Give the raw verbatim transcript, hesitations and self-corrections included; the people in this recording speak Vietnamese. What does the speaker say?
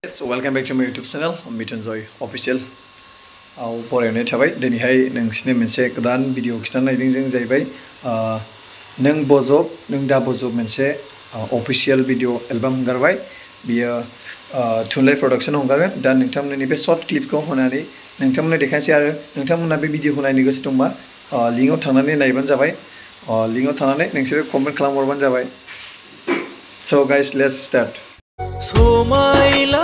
Yes, welcome back to my YouTube channel. Mitunjoy official. आव बरायनाय थाबाय दिनैहाय नोंसिनो मोनसे गोदान भिडिअ खिथानो नागिरदों जों जाहैबाय नों बजब नों दा बजब मोनसे अफिशियल भिडिअ एलबाम हगारबाय बियो थुनलाइ प्रडाक्सन हगारगोन दा नोंथांमोननि बे शर्ट क्लिपखौ होनानै नोंथांमोननो देखायनोसै आरो नोंथांमोनहा बे भिडिअखौ नायनो गोसो दंबा लिंकआव थांनानै नायबानो जाबाय लिंकआव थांनानै नोंसोरो कमेन्ट खालामहरबानो जाबाय So guys, let's start.